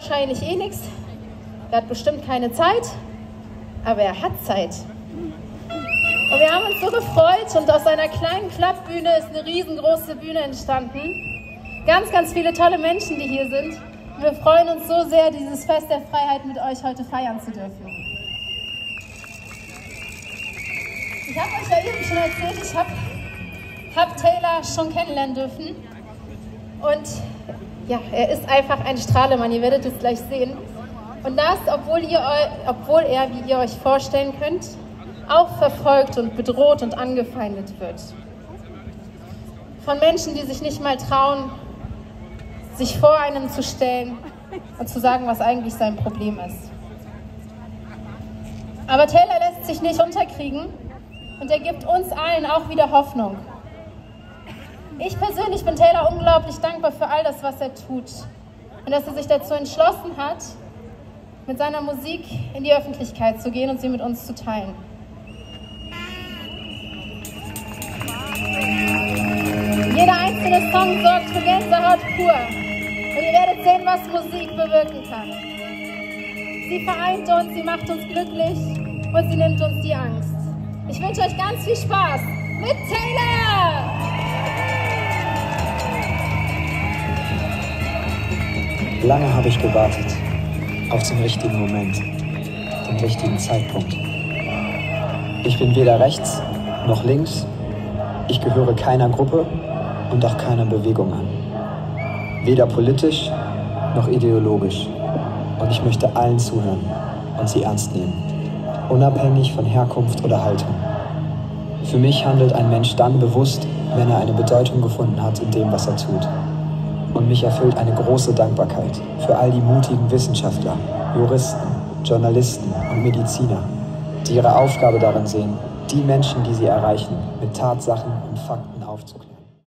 wahrscheinlich eh nichts. Er hat bestimmt keine Zeit, aber er hat Zeit. Und wir haben uns so gefreut und aus einer kleinen Klappbühne ist eine riesengroße Bühne entstanden. Ganz, ganz viele tolle Menschen, die hier sind. Und wir freuen uns so sehr, dieses Fest der Freiheit mit euch heute feiern zu dürfen. Ich habe euch ja eben schon erzählt, ich hab Taylor schon kennenlernen dürfen. Und ja, er ist einfach ein Strahlemann, ihr werdet es gleich sehen. Und das, obwohl er, wie ihr euch vorstellen könnt, auch verfolgt und bedroht und angefeindet wird. Von Menschen, die sich nicht mal trauen, sich vor einem zu stellen und zu sagen, was eigentlich sein Problem ist. Aber Taylor lässt sich nicht unterkriegen und er gibt uns allen auch wieder Hoffnung. Ich persönlich bin Taylor unglaublich dankbar für all das, was er tut und dass er sich dazu entschlossen hat, mit seiner Musik in die Öffentlichkeit zu gehen und sie mit uns zu teilen. Jeder einzelne Song sorgt für Gänsehaut pur. Und ihr werdet sehen, was Musik bewirken kann. Sie vereint uns, sie macht uns glücklich und sie nimmt uns die Angst. Ich wünsche euch ganz viel Spaß mit Taylor! Lange habe ich gewartet auf den richtigen Moment, den richtigen Zeitpunkt. Ich bin weder rechts noch links. Ich gehöre keiner Gruppe und auch keiner Bewegung an. Weder politisch noch ideologisch. Und ich möchte allen zuhören und sie ernst nehmen, unabhängig von Herkunft oder Haltung. Für mich handelt ein Mensch dann bewusst, wenn er eine Bedeutung gefunden hat in dem, was er tut. Und mich erfüllt eine große Dankbarkeit für all die mutigen Wissenschaftler, Juristen, Journalisten und Mediziner, die ihre Aufgabe darin sehen, die Menschen, die sie erreichen, mit Tatsachen und Fakten aufzuklären.